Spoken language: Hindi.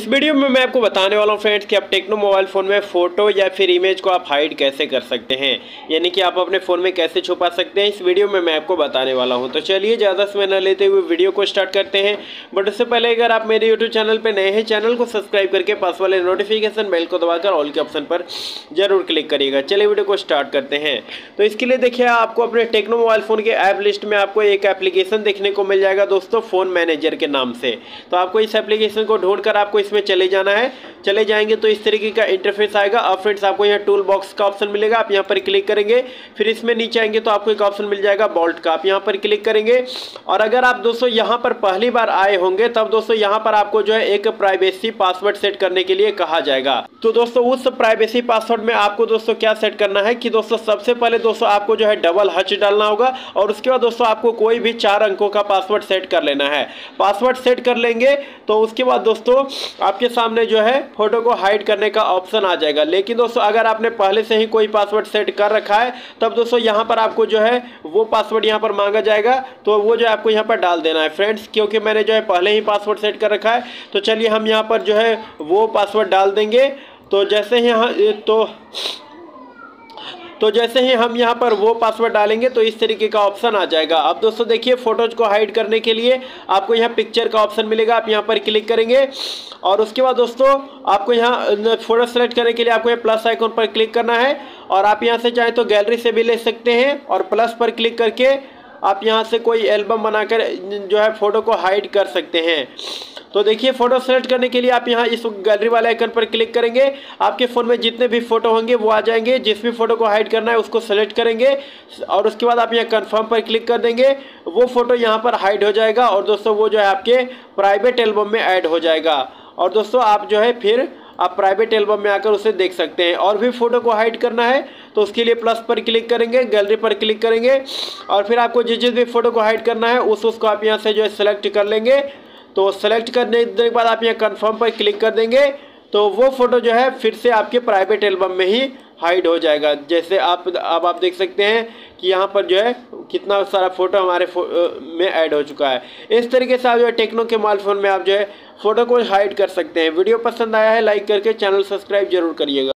वीडियो में मैं आपको बताने वाला हूँ फ्रेंड्स कि आप टेक्नो मोबाइल फ़ोन में फ़ोटो या फिर इमेज को आप हाइड कैसे कर सकते हैं, यानी कि आप अपने फ़ोन में कैसे छुपा सकते हैं। इस वीडियो में मैं आपको बताने वाला हूँ। तो चलिए ज़्यादा समय न लेते हुए वीडियो को स्टार्ट करते हैं। बट उससे पहले अगर आप मेरे यूट्यूब चैनल पर नए हैं, चैनल को सब्सक्राइब करके पास वाले नोटिफिकेशन बेल को दबाकर ऑल के ऑप्शन पर जरूर क्लिक करिएगा। चलिए वीडियो को स्टार्ट करते हैं। तो इसके लिए देखिए, आपको अपने टेक्नो मोबाइल फ़ोन के ऐप लिस्ट में आपको एक एप्लीकेशन देखने को मिल जाएगा दोस्तों, फ़ोन मैनेजर के नाम से। तो आपको इस एप्लीकेशन को ढूंढकर आपको इसमें चले जाना है। चले जाएंगे तो इस तरीके का इंटरफेस आएगा। अब फ्रेंड्स आपको यहाँ टूल बॉक्स का ऑप्शन मिलेगा, आप यहाँ पर क्लिक करेंगे। फिर इसमें नीचे आएंगे तो आपको एक ऑप्शन मिल जाएगा बोल्ट का, आप यहाँ पर क्लिक करेंगे। और अगर आप दोस्तों यहाँ पर पहली बार आए होंगे तब दोस्तों यहाँ पर आपको जो है एक प्राइवेसी पासवर्ड सेट करने के लिए कहा जाएगा। तो दोस्तों उस प्राइवेसी पासवर्ड में आपको दोस्तों क्या सेट करना है कि दोस्तों सबसे पहले दोस्तों आपको जो है डबल हच डालना होगा और उसके बाद दोस्तों आपको कोई भी 4 अंकों का पासवर्ड सेट कर लेना है। पासवर्ड सेट कर लेंगे तो उसके बाद दोस्तों आपके सामने जो है फोटो को हाइड करने का ऑप्शन आ जाएगा। लेकिन दोस्तों अगर आपने पहले से ही कोई पासवर्ड सेट कर रखा है तब दोस्तों यहाँ पर आपको जो है वो पासवर्ड यहाँ पर मांगा जाएगा, तो वो जो है आपको यहाँ पर डाल देना है फ्रेंड्स। क्योंकि मैंने जो है पहले ही पासवर्ड सेट कर रखा है, तो चलिए हम यहाँ पर जो है वो पासवर्ड डाल देंगे। तो जैसे ही हम यहाँ पर वो पासवर्ड डालेंगे तो इस तरीके का ऑप्शन आ जाएगा। अब दोस्तों देखिए, फोटोज को हाइड करने के लिए आपको यहाँ पिक्चर का ऑप्शन मिलेगा, आप यहाँ पर क्लिक करेंगे। और उसके बाद दोस्तों आपको यहाँ फोटो सेलेक्ट करने के लिए आपको यहाँ प्लस आइकन पर क्लिक करना है। और आप यहाँ से चाहें तो गैलरी से भी ले सकते हैं और प्लस पर क्लिक करके आप यहाँ से कोई एल्बम बनाकर जो है फ़ोटो को हाइड कर सकते हैं। तो देखिए, फ़ोटो सेलेक्ट करने के लिए आप यहाँ इस गैलरी वाले आइकन पर क्लिक करेंगे। आपके फ़ोन में जितने भी फ़ोटो होंगे वो आ जाएंगे। जिस भी फ़ोटो को हाइड करना है उसको सेलेक्ट करेंगे और उसके बाद आप यहाँ कन्फर्म पर क्लिक कर देंगे। वो फ़ोटो यहाँ पर हाइड हो जाएगा और दोस्तों वो जो है आपके प्राइवेट एल्बम में ऐड हो जाएगा। और दोस्तों आप जो है फिर आप प्राइवेट एल्बम में आकर उसे देख सकते हैं। और भी फ़ोटो को हाइड करना है तो उसके लिए प्लस पर क्लिक करेंगे, गैलरी पर क्लिक करेंगे और फिर आपको जिस भी फ़ोटो को हाइड करना है उसको आप यहाँ से जो है सेलेक्ट कर लेंगे। तो सेलेक्ट करने के बाद आप यहाँ कन्फर्म पर क्लिक कर देंगे तो वो फ़ोटो जो है फिर से आपके प्राइवेट एल्बम में ही हाइड हो जाएगा। जैसे अब आप देख सकते हैं कि यहाँ पर जो है कितना सारा फ़ोटो हमारे में ऐड हो चुका है। इस तरीके से आप जो है टेक्नो के मोबाइल फ़ोन में आप जो है फ़ोटो को हाइड कर सकते हैं। वीडियो पसंद आया है लाइक करके चैनल सब्सक्राइब जरूर करिएगा।